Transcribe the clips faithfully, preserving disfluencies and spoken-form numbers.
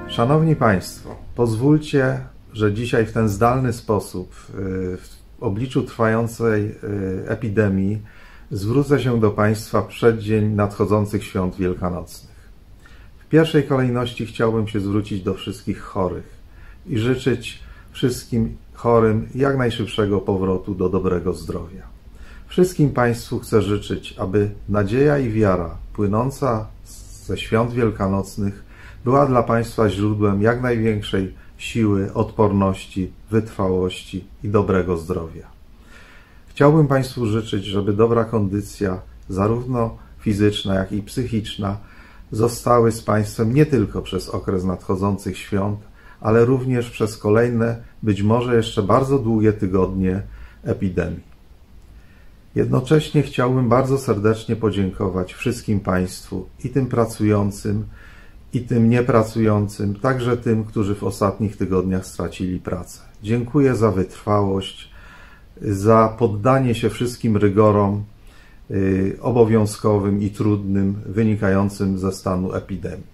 Szanowni Państwo, pozwólcie, że dzisiaj w ten zdalny sposób, w obliczu trwającej epidemii, zwrócę się do Państwa w przeddzień nadchodzących świąt wielkanocnych. W pierwszej kolejności chciałbym się zwrócić do wszystkich chorych i życzyć wszystkim chorym jak najszybszego powrotu do dobrego zdrowia. Wszystkim Państwu chcę życzyć, aby nadzieja i wiara płynąca ze świąt wielkanocnych była dla Państwa źródłem jak największej siły, odporności, wytrwałości i dobrego zdrowia. Chciałbym Państwu życzyć, żeby dobra kondycja, zarówno fizyczna, jak i psychiczna, zostały z Państwem nie tylko przez okres nadchodzących świąt, ale również przez kolejne, być może jeszcze bardzo długie tygodnie epidemii. Jednocześnie chciałbym bardzo serdecznie podziękować wszystkim Państwu, i tym pracującym, i tym niepracującym, także tym, którzy w ostatnich tygodniach stracili pracę. Dziękuję za wytrwałość, za poddanie się wszystkim rygorom y, obowiązkowym i trudnym wynikającym ze stanu epidemii.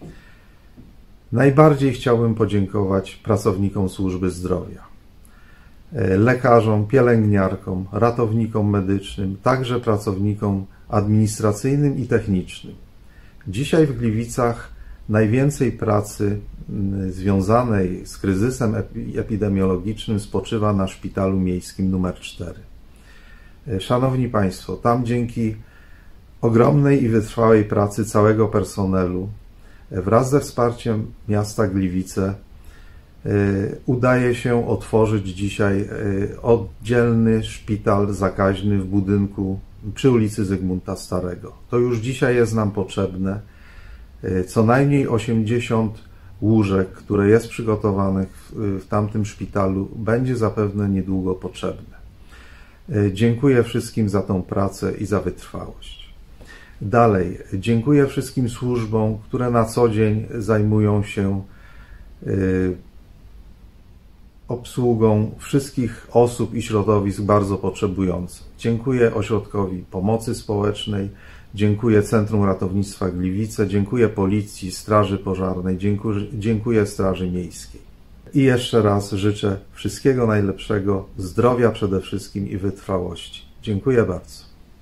Najbardziej chciałbym podziękować pracownikom służby zdrowia, y, lekarzom, pielęgniarkom, ratownikom medycznym, także pracownikom administracyjnym i technicznym. Dzisiaj w Gliwicach najwięcej pracy związanej z kryzysem epidemiologicznym spoczywa na Szpitalu Miejskim numer cztery. Szanowni Państwo, tam dzięki ogromnej i wytrwałej pracy całego personelu wraz ze wsparciem miasta Gliwice udaje się otworzyć dzisiaj oddzielny szpital zakaźny w budynku przy ulicy Zygmunta Starego. To już dzisiaj jest nam potrzebne. Co najmniej osiemdziesiąt łóżek, które jest przygotowanych w, w tamtym szpitalu, będzie zapewne niedługo potrzebne. Dziękuję wszystkim za tą pracę i za wytrwałość. Dalej, dziękuję wszystkim służbom, które na co dzień zajmują się y, obsługą wszystkich osób i środowisk bardzo potrzebujących. Dziękuję Ośrodkowi Pomocy Społecznej, dziękuję Centrum Ratownictwa Gliwice, dziękuję Policji, Straży Pożarnej, dziękuję, dziękuję Straży Miejskiej. I jeszcze raz życzę wszystkiego najlepszego, zdrowia przede wszystkim i wytrwałości. Dziękuję bardzo.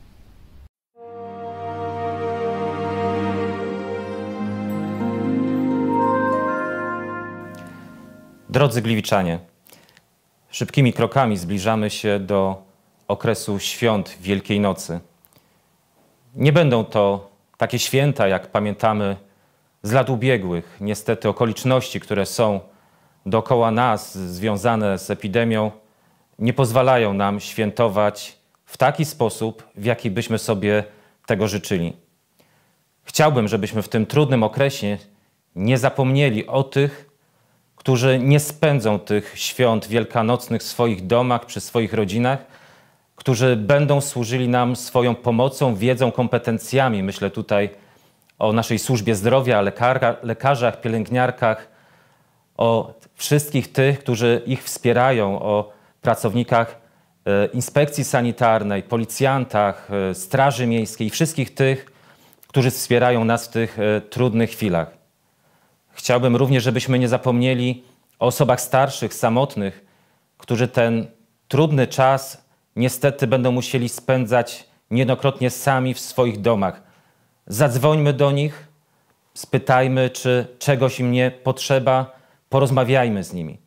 Drodzy Gliwiczanie, szybkimi krokami zbliżamy się do okresu świąt Wielkiej Nocy. Nie będą to takie święta, jak pamiętamy z lat ubiegłych. Niestety okoliczności, które są dookoła nas związane z epidemią, nie pozwalają nam świętować w taki sposób, w jaki byśmy sobie tego życzyli. Chciałbym, żebyśmy w tym trudnym okresie nie zapomnieli o tych, którzy nie spędzą tych świąt wielkanocnych w swoich domach, przy swoich rodzinach, którzy będą służyli nam swoją pomocą, wiedzą, kompetencjami. Myślę tutaj o naszej służbie zdrowia, lekar, lekarzach, pielęgniarkach, o wszystkich tych, którzy ich wspierają, o pracownikach e, inspekcji sanitarnej, policjantach, e, Straży Miejskiej, wszystkich tych, którzy wspierają nas w tych e, trudnych chwilach. Chciałbym również, żebyśmy nie zapomnieli o osobach starszych, samotnych, którzy ten trudny czas niestety będą musieli spędzać niejednokrotnie sami w swoich domach. Zadzwońmy do nich, spytajmy, czy czegoś im nie potrzeba, porozmawiajmy z nimi.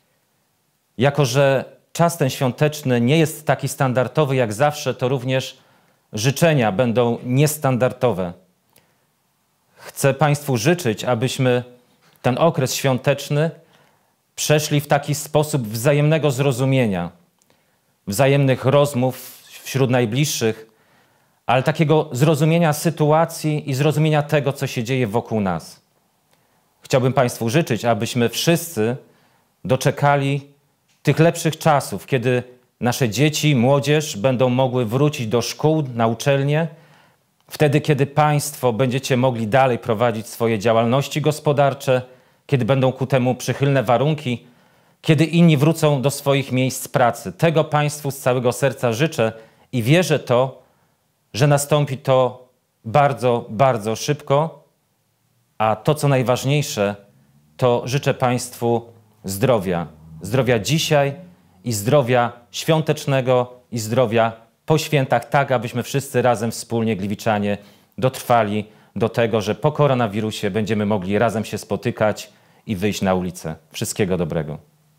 Jako że czas ten świąteczny nie jest taki standardowy jak zawsze, to również życzenia będą niestandardowe. Chcę Państwu życzyć, abyśmy ten okres świąteczny przeszli w taki sposób wzajemnego zrozumienia, wzajemnych rozmów wśród najbliższych, ale takiego zrozumienia sytuacji i zrozumienia tego, co się dzieje wokół nas. Chciałbym Państwu życzyć, abyśmy wszyscy doczekali tych lepszych czasów, kiedy nasze dzieci, młodzież będą mogły wrócić do szkół, na uczelnie, wtedy, kiedy Państwo będziecie mogli dalej prowadzić swoje działalności gospodarcze, kiedy będą ku temu przychylne warunki, kiedy inni wrócą do swoich miejsc pracy. Tego Państwu z całego serca życzę i wierzę to, że nastąpi to bardzo, bardzo szybko, a to, co najważniejsze, to życzę Państwu zdrowia. Zdrowia dzisiaj i zdrowia świątecznego i zdrowia po świętach, tak abyśmy wszyscy razem wspólnie, gliwiczanie, dotrwali do tego, że po koronawirusie będziemy mogli razem się spotykać i wyjść na ulicę. Wszystkiego dobrego.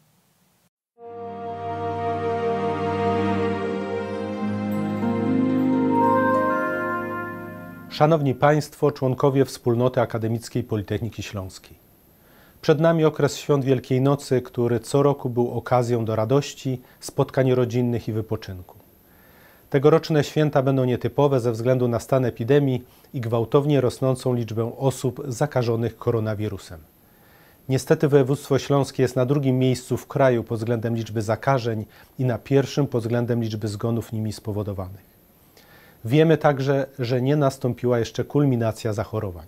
Szanowni Państwo, członkowie Wspólnoty Akademickiej Politechniki Śląskiej. Przed nami okres Świąt Wielkiej Nocy, który co roku był okazją do radości, spotkań rodzinnych i wypoczynku. Tegoroczne święta będą nietypowe ze względu na stan epidemii i gwałtownie rosnącą liczbę osób zakażonych koronawirusem. Niestety województwo śląskie jest na drugim miejscu w kraju pod względem liczby zakażeń i na pierwszym pod względem liczby zgonów nimi spowodowanych. Wiemy także, że nie nastąpiła jeszcze kulminacja zachorowań.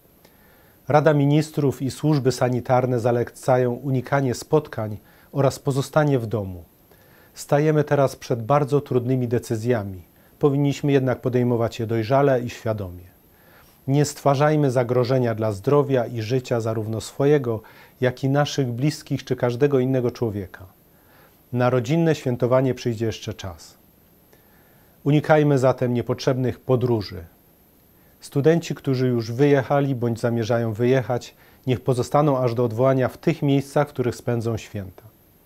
Rada Ministrów i służby sanitarne zalecają unikanie spotkań oraz pozostanie w domu. Stajemy teraz przed bardzo trudnymi decyzjami. Powinniśmy jednak podejmować je dojrzale i świadomie. Nie stwarzajmy zagrożenia dla zdrowia i życia zarówno swojego, jak i naszych bliskich czy każdego innego człowieka. Na rodzinne świętowanie przyjdzie jeszcze czas. Unikajmy zatem niepotrzebnych podróży. Studenci, którzy już wyjechali bądź zamierzają wyjechać, niech pozostaną aż do odwołania w tych miejscach, w których spędzą święta.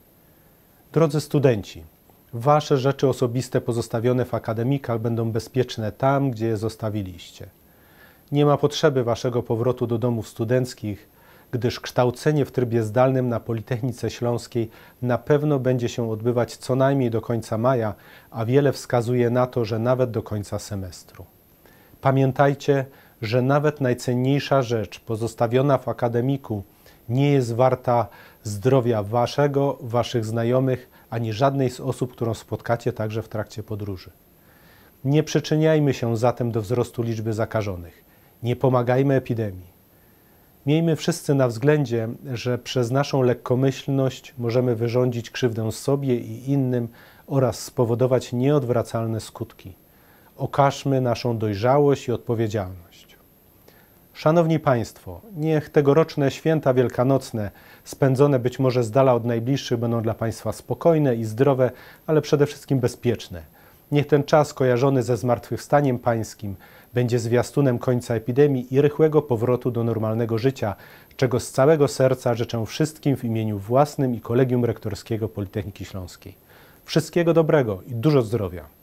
Drodzy studenci, wasze rzeczy osobiste pozostawione w akademikach będą bezpieczne tam, gdzie je zostawiliście. Nie ma potrzeby waszego powrotu do domów studenckich, gdyż kształcenie w trybie zdalnym na Politechnice Śląskiej na pewno będzie się odbywać co najmniej do końca maja, a wiele wskazuje na to, że nawet do końca semestru. Pamiętajcie, że nawet najcenniejsza rzecz pozostawiona w akademiku nie jest warta zdrowia waszego, waszych znajomych, ani żadnej z osób, którą spotkacie także w trakcie podróży. Nie przyczyniajmy się zatem do wzrostu liczby zakażonych. Nie pomagajmy epidemii. Miejmy wszyscy na względzie, że przez naszą lekkomyślność możemy wyrządzić krzywdę sobie i innym oraz spowodować nieodwracalne skutki. Okażmy naszą dojrzałość i odpowiedzialność. Szanowni Państwo, niech tegoroczne święta wielkanocne, spędzone być może z dala od najbliższych, będą dla Państwa spokojne i zdrowe, ale przede wszystkim bezpieczne. Niech ten czas kojarzony ze zmartwychwstaniem Pańskim będzie zwiastunem końca epidemii i rychłego powrotu do normalnego życia, czego z całego serca życzę wszystkim w imieniu własnym i Kolegium Rektorskiego Politechniki Śląskiej. Wszystkiego dobrego i dużo zdrowia.